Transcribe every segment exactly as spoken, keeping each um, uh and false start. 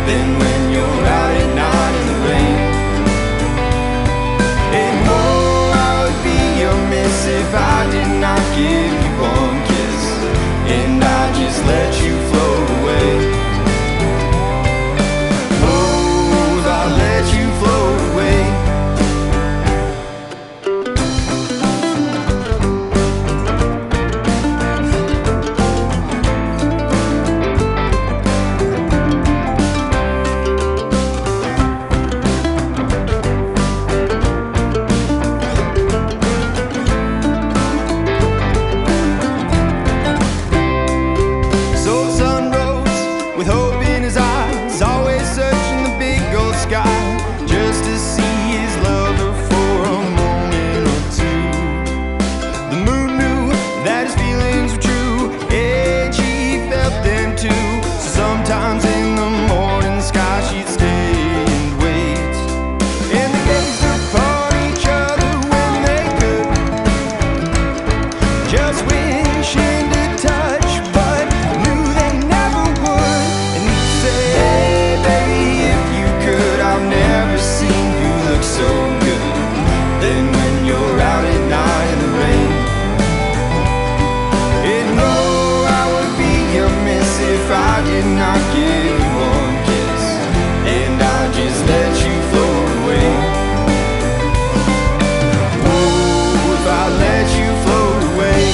Then when you're out at night in the rain, and oh, I would be amiss if I did not give you one kiss, and I just let you float away. Oh, if I let you float away. Just to see his lover for a moment or two. The moon knew that his feelings were true, and she felt them too. So sometimes in the morning sky she'd stay and wait, and they gazed upon each other when they could, just wishing to touch, but knew they never would. And he'd say, hey baby, if you could, I've never seen you look so good. Then when you're out at night in the rain, and oh, I would be amiss if I did not give you one kiss, and I just let you float away. Oh, if I let you float away.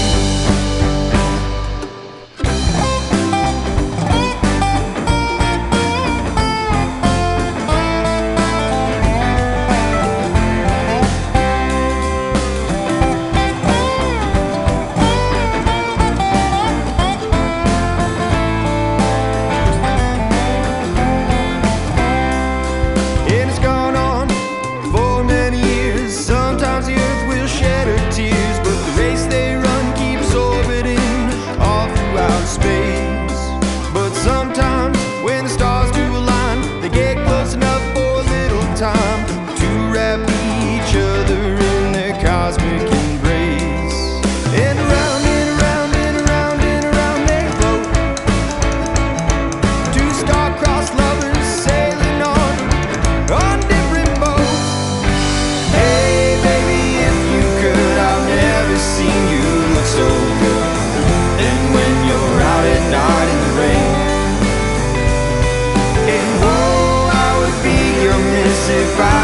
Time to wrap each other in their cosmic embrace, and around and around and around and around they float, two star-crossed lovers sailing on on different boats. Hey baby, if you could, I've never seen you look so good. And when you're out at night in the rain, and oh, I would be amiss if I